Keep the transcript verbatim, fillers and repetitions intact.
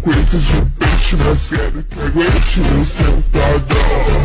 sequência de peixe, mas quero que aguente meu sentadão.